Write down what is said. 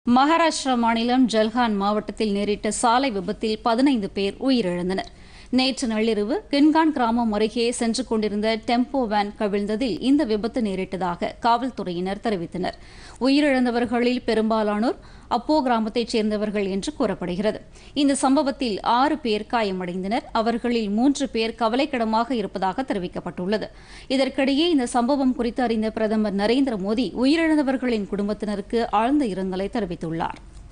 மகாராஷ்டிரா மாநிலம் ஜல்கான் மாவட்டத்தில் நேரிட்ட சாலை விபத்தில் 15 பேர் உயிரிழந்தனர். நேற்று நள்ளிரவு கின்கான் கிராமம் அருகே சென்று கொண்டிருந்த டெம்போ வேன் கவிழ்ந்ததில் இந்த விபத்து நேரிட்டதாக காவல்துறையினர் தெரிவித்தனர். உயிரிழந்தவர்களில் பெரும்பாலானோர் அப்போ கிராமத்தைச் சேர்ந்தவர்கள் என்று கூறப்படுகிறது. இந்த சம்பவத்தில் 6 பேர் காயமடைந்தனர். அவர்களில் 3 பேர் கவலைக்கிடமாக இருப்பதாக தெரிவிக்கப்பட்டுள்ளது. இதற்கிடையே இந்த சம்பவம் குறித்து அறிந்த பிரதமர் நரேந்திர மோடி உயிரிழந்தவர்களின் குடும்பத்தினருக்கு ஆழ்ந்த இரங்கலை தெரிவித்துள்ளார்.